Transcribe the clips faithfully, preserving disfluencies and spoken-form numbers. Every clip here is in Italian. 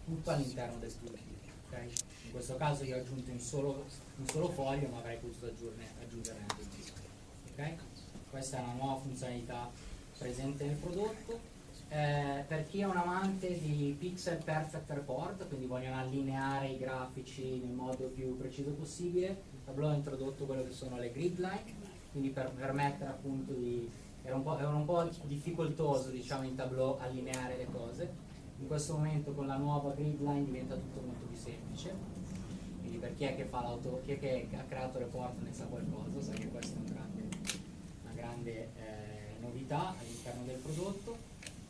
tutto all'interno del plugin. Okay? In questo caso io ho aggiunto un solo, un solo foglio, ma avrei potuto aggiungerne, aggiungerne anche due. Okay? Questa è una nuova funzionalità presente nel prodotto. Eh, per chi è un amante di pixel perfect report, quindi vogliono allineare i grafici nel modo più preciso possibile, Tableau ha introdotto quello che sono le grid line, quindi per permettere appunto di... era un po', era un po' difficoltoso, diciamo, in Tableau allineare le cose. In questo momento con la nuova grid line diventa tutto molto più semplice, quindi per chi è che fa l'auto, chi è che ha creato report ne sa qualcosa, sa che questa è un grande, una grande eh, novità all'interno del prodotto.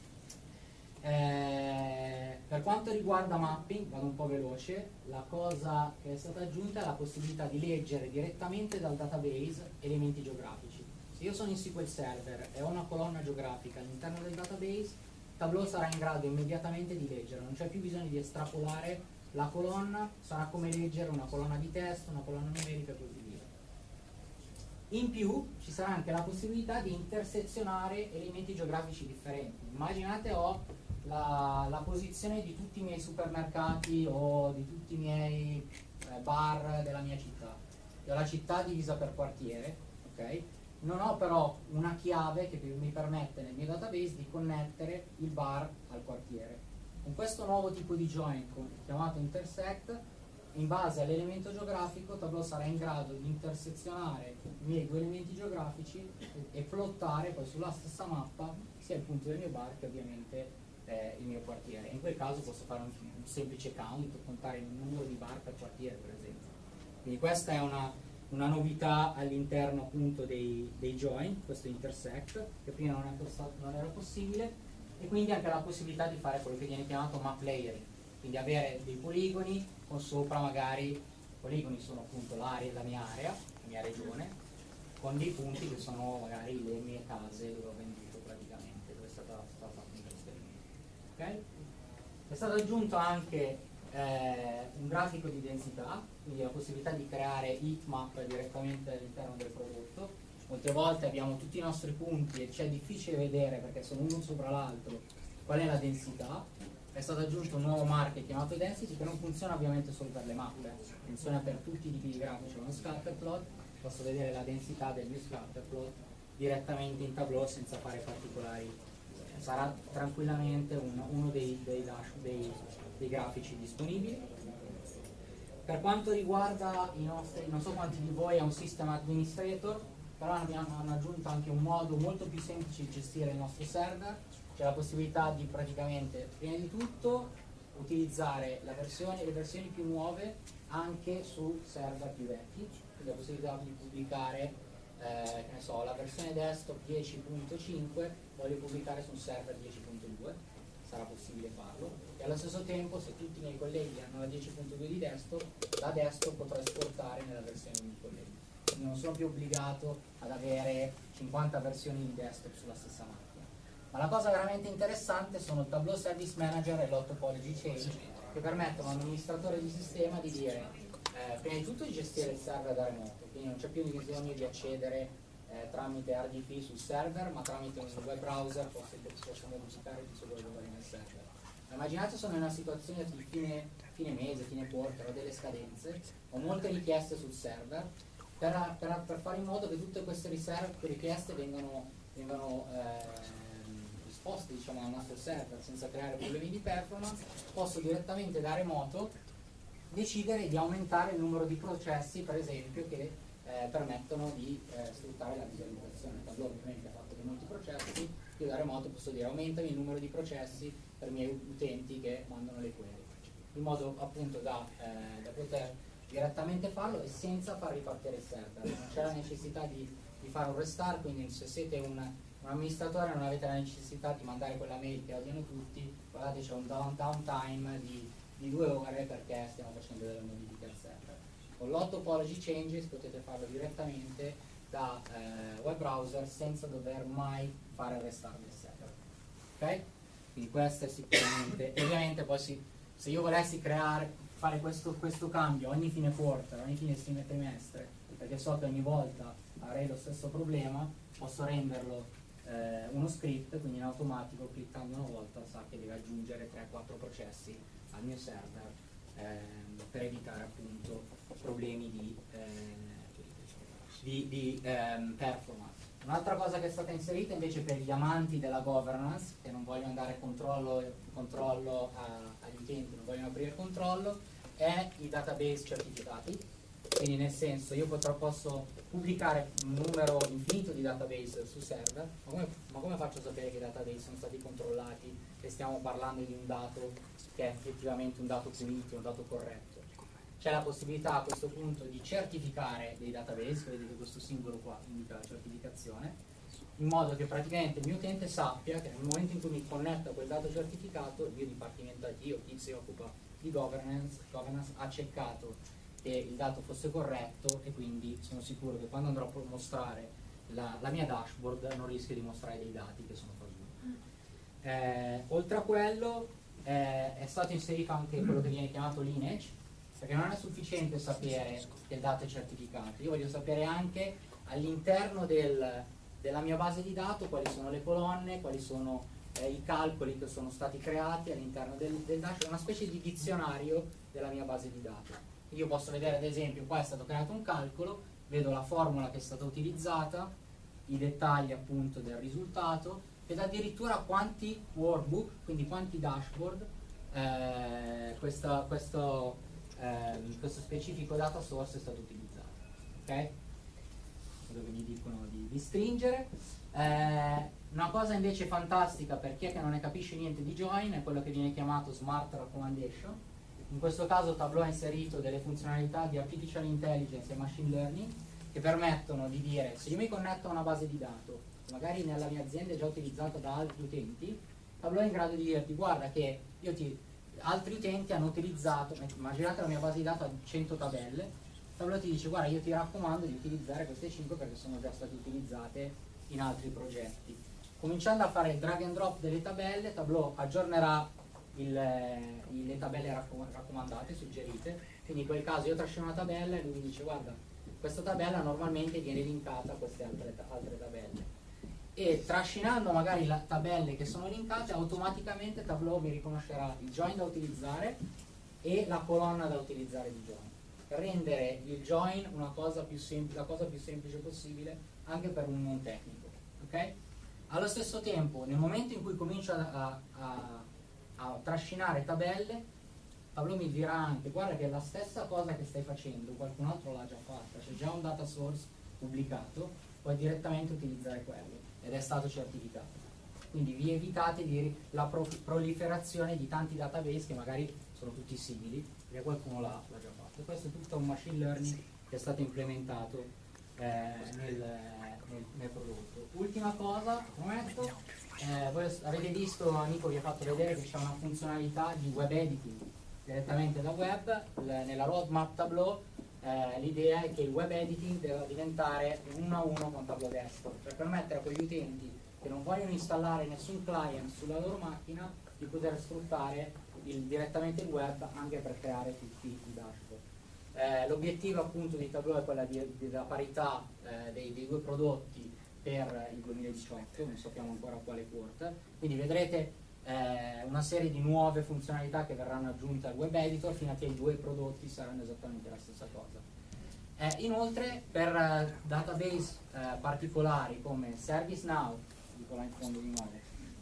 Eh, per quanto riguarda mapping, vado un po' veloce, la cosa che è stata aggiunta è la possibilità di leggere direttamente dal database elementi geografici. Se io sono in S Q L Server e ho una colonna geografica all'interno del database, Tableau sarà in grado immediatamente di leggere, non c'è più bisogno di estrapolare la colonna, sarà come leggere una colonna di testo, una colonna numerica e così via. In più ci sarà anche la possibilità di intersezionare elementi geografici differenti. Immaginate ho La, la posizione di tutti i miei supermercati o di tutti i miei eh, bar della mia città. Io ho la città divisa per quartiere, ok? Non ho però una chiave che mi permette nel mio database di connettere il bar al quartiere. Con questo nuovo tipo di join chiamato intersect, in base all'elemento geografico, Tableau sarà in grado di intersezionare i miei due elementi geografici e, e plottare poi sulla stessa mappa sia il punto del mio bar che ovviamente Eh, il mio quartiere. In quel caso posso fare un, un semplice count, contare il numero di bar per quartiere per esempio. Quindi questa è una, una novità all'interno appunto dei, dei join, questo intersect, che prima non, è costato, non era possibile, e quindi anche la possibilità di fare quello che viene chiamato map layering, quindi avere dei poligoni con sopra magari, i poligoni sono appunto l'area, la mia area, la mia regione, con dei punti che sono magari le mie case dove ho venduto praticamente, dove è stata, stata fatta un trasferimento. Okay? È stato aggiunto anche eh, un grafico di densità, quindi la possibilità di creare heatmap direttamente all'interno del prodotto. Molte volte abbiamo tutti i nostri punti e c'è difficile vedere perché sono uno sopra l'altro qual è la densità. È stato aggiunto un nuovo marker chiamato density che non funziona ovviamente solo per le mappe, funziona per tutti i tipi di grafici. Uno scatter plot, posso vedere la densità del mio scatter plot direttamente in Tableau senza fare particolari. Sarà tranquillamente un, uno dei, dei, dash, dei, dei grafici disponibili. Per quanto riguarda i nostri, non so quanti di voi è un system administrator, però abbiamo hanno aggiunto anche un modo molto più semplice di gestire il nostro server. C'è la possibilità di praticamente, prima di tutto, utilizzare la versione, le versioni più nuove anche su server più vecchi, quindi la possibilità di pubblicare Eh, che ne so, la versione desktop dieci punto cinque voglio pubblicare su un server dieci punto due, sarà possibile farlo, e allo stesso tempo se tutti i miei colleghi hanno la dieci punto due di desktop, la desktop potrò esportare nella versione dei miei colleghi, quindi non sono più obbligato ad avere cinquanta versioni di desktop sulla stessa macchina. Ma la cosa veramente interessante sono il Tableau Service Manager e l'Autopology Change, che permettono all'amministratore di sistema di dire Eh, prima di tutto di gestire il server da remoto, quindi non c'è più bisogno di accedere eh, tramite R D P sul server, ma tramite un web browser posso, posso modificare tutto quello che vuole nel server. Immaginate sono in una situazione di fine, fine mese, fine quarter, ho delle scadenze, ho molte richieste sul server, per, per, per fare in modo che tutte queste richieste vengano, vengano eh, risposte, diciamo, al nostro server senza creare problemi di performance, posso direttamente da remoto decidere di aumentare il numero di processi, per esempio, che eh, permettono di eh, sfruttare la visualizzazione. Tableau ovviamente ha fatto dei molti processi, io da remoto posso dire aumentami il numero di processi per i miei utenti che mandano le query, in modo appunto da, eh, da poter direttamente farlo e senza far ripartire il server. Non c'è la necessità di, di fare un restart, quindi se siete un, un amministratore e non avete la necessità di mandare quella mail che odiano tutti, guardate c'è un down time di di due ore perché stiamo facendo delle modifiche al server. Con l'Autopology Changes potete farlo direttamente da eh, web browser senza dover mai fare il restart del server. Ok? Quindi questo è sicuramente, e ovviamente poi si, se io volessi creare, fare questo, questo cambio ogni fine quarter, ogni fine trimestre, perché so che ogni volta avrei lo stesso problema, posso renderlo eh, uno script, quindi in automatico cliccando una volta sa che deve aggiungere tre quattro processi al mio server eh, per evitare appunto problemi di, eh, di, di ehm, performance. Un'altra cosa che è stata inserita invece per gli amanti della governance, che non vogliono dare controllo, controllo a, agli utenti, non vogliono aprire controllo, è i database certificati. Quindi nel senso, io potrò, posso pubblicare un numero infinito di database su server, ma come, ma come faccio a sapere che i database sono stati controllati e stiamo parlando di un dato che è effettivamente un dato pulito, un dato corretto? C'è la possibilità a questo punto di certificare dei database, vedete questo simbolo qua indica la certificazione, in modo che praticamente il mio utente sappia che nel momento in cui mi connetto a quel dato certificato, il mio dipartimento I T o chi si occupa di governance, governance ha checcato che il dato fosse corretto, e quindi sono sicuro che quando andrò a mostrare la, la mia dashboard non rischio di mostrare dei dati che sono falsi. Eh, oltre a quello eh, è stato inserito anche quello che viene chiamato lineage, perché non è sufficiente sapere che il dato è certificato, io voglio sapere anche all'interno del, della mia base di dato quali sono le colonne, quali sono eh, i calcoli che sono stati creati all'interno del, del dashboard, una specie di dizionario della mia base di dato. Io posso vedere ad esempio, qua è stato creato un calcolo, vedo la formula che è stata utilizzata, i dettagli appunto del risultato, ed addirittura quanti workbook, quindi quanti dashboard eh, questa, questo, eh, questo specifico data source è stato utilizzato. Ok? Dove mi dicono di, di stringere. Eh, una cosa invece fantastica per chi è che non ne capisce niente di Join è quello che viene chiamato Smart Recommendation. In questo caso Tableau ha inserito delle funzionalità di Artificial Intelligence e Machine Learning che permettono di dire, se io mi connetto a una base di dato, magari nella mia azienda è già utilizzata da altri utenti, Tableau è in grado di dirti, guarda che io ti, altri utenti hanno utilizzato, immaginate la mia base di dato ha cento tabelle, Tableau ti dice, guarda io ti raccomando di utilizzare queste cinque perché sono già state utilizzate in altri progetti. Cominciando a fare il drag and drop delle tabelle, Tableau aggiornerà Il, le tabelle raccomandate, suggerite, quindi in quel caso io trascino una tabella e lui mi dice guarda, questa tabella normalmente viene linkata a queste altre, altre tabelle, e trascinando magari le tabelle che sono linkate automaticamente Tableau mi riconoscerà il join da utilizzare e la colonna da utilizzare di join, per rendere il join una cosa più semplice, la cosa più semplice possibile anche per un non tecnico. Okay? Allo stesso tempo, nel momento in cui comincio a, a, a a trascinare tabelle, Tableau mi dirà anche guarda che la stessa cosa che stai facendo qualcun altro l'ha già fatta, c'è già un data source pubblicato, puoi direttamente utilizzare quello ed è stato certificato, quindi vi evitate di la pro proliferazione di tanti database che magari sono tutti simili perché qualcuno l'ha già fatto. E questo è tutto un machine learning che è stato implementato eh, nel, nel, nel prodotto. Ultima cosa, prometto. Eh, voi avete visto, Nico vi ha fatto vedere che c'è una funzionalità di web editing direttamente da web, le, nella roadmap Tableau eh, l'idea è che il web editing deve diventare uno a uno con Tableau Desktop, per permettere a quegli utenti che non vogliono installare nessun client sulla loro macchina di poter sfruttare il, direttamente il web anche per creare tutti i dashboard. Eh, l'obiettivo appunto di Tableau è quella di, della parità eh, dei, dei due prodotti per il duemiladiciotto, non sappiamo ancora quale quarter, quindi vedrete eh, una serie di nuove funzionalità che verranno aggiunte al web editor fino a che i due prodotti saranno esattamente la stessa cosa. Eh, inoltre per eh, database eh, particolari come ServiceNow, dico là in fondo di nuovo,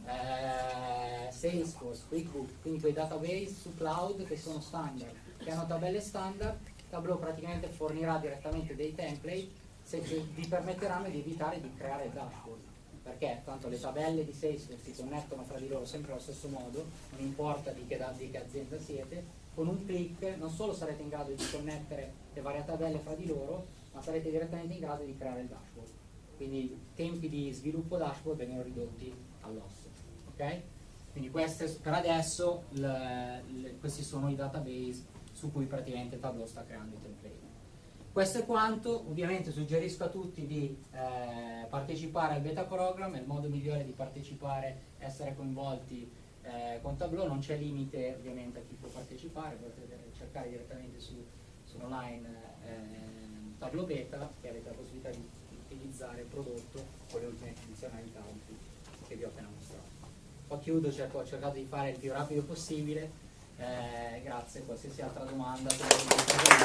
eh, Salesforce, QuickBooks, quindi quei database su cloud che sono standard, che hanno tabelle standard, Tableau praticamente fornirà direttamente dei template che vi permetteranno di evitare di creare dashboard, perché tanto le tabelle di Salesforce si connettono fra di loro sempre allo stesso modo, non importa di che, di che azienda siete, con un clic non solo sarete in grado di connettere le varie tabelle fra di loro, ma sarete direttamente in grado di creare il dashboard, quindi i tempi di sviluppo dashboard vengono ridotti all'osso. Okay? Quindi queste, per adesso le, le, questi sono i database su cui praticamente Tableau sta creando i template. Questo è quanto, ovviamente suggerisco a tutti di eh, partecipare al beta program, è il modo migliore di partecipare, essere coinvolti eh, con Tableau, non c'è limite ovviamente a chi può partecipare, potete cercare direttamente su, su online eh, Tableau Beta e avete la possibilità di utilizzare il prodotto con le ultime funzionalità che vi ho appena mostrato. Poi chiudo, cerco, ho cercato di fare il più rapido possibile. Eh, grazie, qualsiasi altra domanda.